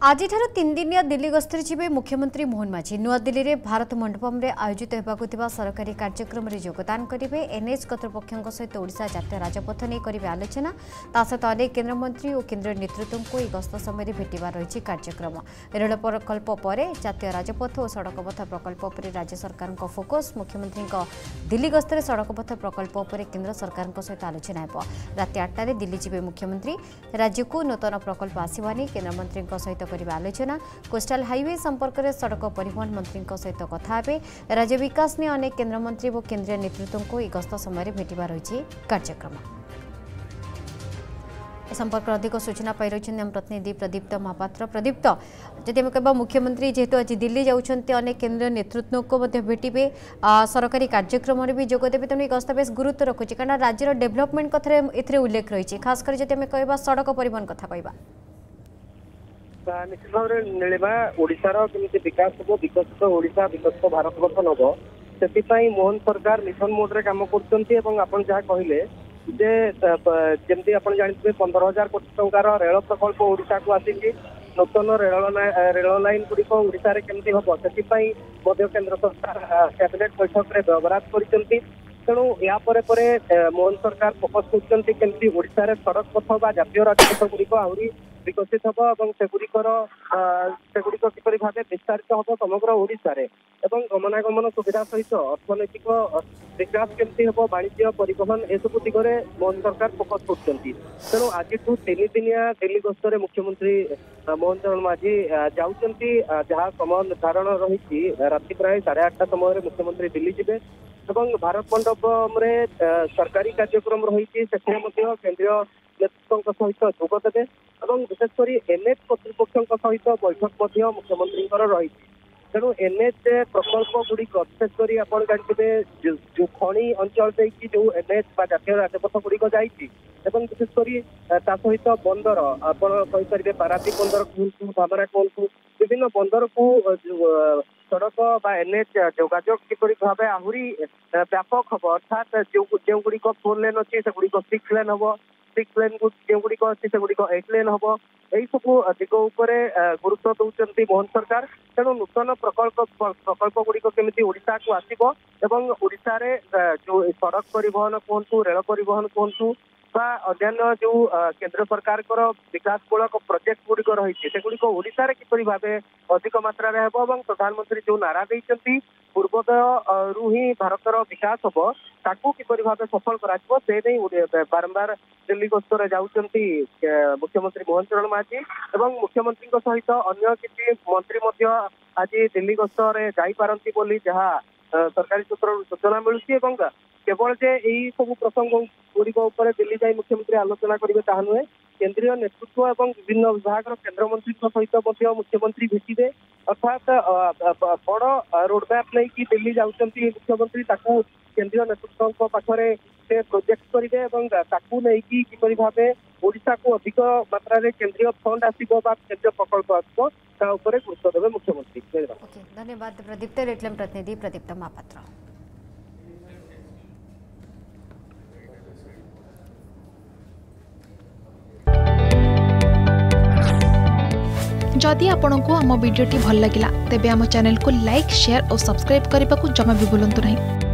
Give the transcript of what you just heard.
आज 3 दिनिया दिल्ली गस्तर जी मुख्यमंत्री मोहन माझी नुआदिल्ली में भारत मंडपम आयोजित होगा सरकारी कार्यक्रम में योगदान करेंगे। एनएच कर्तृपक्षों सहित ओडिशा जातीय राजपथ नहीं करेंगे आलोचना सहित अनेक केन्द्रमंत्री और केन्द्र नेतृत्व को यह गस्त समय भेटार रही कार्यक्रम। रेल प्रकल्प पर जातीय राजपथ और सड़क पथ प्रकल्प पर राज्य सरकार फोकस। मुख्यमंत्री दिल्ली गस्तर सड़क पथ प्रकल्प पर केन्द्र सरकार सहित आलोचना हो। रात 8 दिल्ली जी मुख्यमंत्री राज्य को नूतन प्रकल्प आसवानी केन्द्रमंत्री सहित करिबा आलोचना। कोस्टल हाईवे संपर्क में सड़क परिवहन मंत्री सहित कथा हे। राज्य विकास ने अनेक केन्द्रमंत्री और केन्द्रीय नेतृत्व को यह गस्त समय भेटार रही कार्यक्रम। संपर्क अधिक सूचना पाई रही आम प्रतिनिधि प्रदीप्त महापात्र। प्रदीप्त जदि आम कह मुख्यमंत्री जेहेतु आज दिल्ली जाऊँच अनेक केन्द्रीय नेतृत्व को भेटे सरकारी कार्यक्रम में भी जोगदेवे तेणु गस्त बेस गुरुत्व रखुच्छे कारण राज्यर डेभलपमेंट कथा ए उल्लेख रही खासकर जदि आम कह सड़क परिवहन कथा कह निश्चित भाव में नीलिमा ओडिशार केମିତି विकास हो विकसित ओडिशा विकसित भारत वर्ष नब से मोहन सरकार मिशन मोड्रे कम कर जहाँ कहले जे जमी आप जानते 15,000 कोटी टंकार रेल प्रकल्प ओडिशा को आसिकी नूतन रेल लाइन गुड़िक ओडिशा केमती हम से केन्द्र सरकार कैबिनेट बैठक में व्यवहार कर तेणु या मोहन सरकार फोकस करमती ओडिशा सड़क पथ बा जातीय राजपथ गुड़िक आहरी विकसित हम और सेगुड़िक किपरि भाव विस्तारित हम समग्र ओडिशा गमनागमन सुविधा सहित अर्थनैतिक विकास केमती हम वाणिज्य परिवहन एसबू दिगरे मोहन सरकार फोकस कर तेणु आज 3 दिनिया दिल्ली गस्तर मुख्यमंत्री मोहन चरण माझी जाऊँगी जहाँ समय निर्धारण रही राति प्राय 8:30 समय मुख्यमंत्री दिल्ली जी भारत मंडप में सरकारी कार्यक्रम रही केन्द्रीय नेतृत्व सहित जोगदेवे और विशेषकर एनएच कर्तृपक्षों सहित बैठक मुख्यमंत्री रही तेणु एनएच प्रकल्प गुड़िक विशेषकर आप जानते जो खनि अंचल देखिए जो एनएच जातीय राजपथ गुड़िक विशेषकर सहित बंदर आपरे पारादीप बंदर कहतु धामरा कहतु विभिन्न बंदर को सड़क एनएच जोगाजोग किपरि भाव आहरी व्यापक हम अर्थात जो गुड़िक 4 लेन अच्छी से गुड़िक 6 लेन हम 6 लेन जो गुड़िक अच्छी से गुड़िक 8 लेन हम यही सब दिग उपर गुरुत्व दौरान मोहन सरकार तेणु नूतन प्रकल्प गुड़िक केमी ओडिशा को आसो एवं ओडिशा रे जो सड़क परिवहन कहतु रेल परिवहन कहतु अन्य जो केंद्र सरकार विकासमूलक प्रोजेक्ट गुड़िक रही सेगुड़िक ओडिशा रे किपरि भाव अधिक मात्रा रे हेबो एवं प्रधानमंत्री जो नारा देइछंती पूर्वोदय रु ही भारतर विकास हम ताकू किपरि भाव सफल कराजिबो से नहीं बारंबार दिल्ली गस्तर जाउछंती मुख्यमंत्री मोहन चरण माझी एवं मुख्यमंत्री सहित अन्य किसी मंत्री आज दिल्ली गस्तर जाई पारंती बोली जहाँ सरकारी सूत्र सूचना मिलूँ केवल जे यही सब प्रसंग गुड़िक दिल्ली जाई मुख्यमंत्री आलोचना करेंगे ताहा नुहे केन्द्रीय नेतृत्व और विभिन्न विभाग केन्द्रमंत्री सहित मुख्यमंत्री भेटे अर्थात बड़ रोडमैप नहीं कि दिल्ली जाऊँगी मुख्यमंत्री केन्द्रीय नेतृत्व पाखे से प्रोजेक्ट करेंगे किपरि भाव ओडिशा को अधिक मात्रा केन्द्रीय फंड आसो केन्द्रीय प्रकल्प आसो गुरुत्व देवे मुख्यमंत्री। धन्यवाद प्रदीप्त। रेटलम प्रतिनिधि प्रदीप्त महापात्र। जदि आपंक आम भिडी भल लगा तेब आम चैनल को लाइक शेयर और सब्सक्राइब करने को जमा भी भूलु नहीं।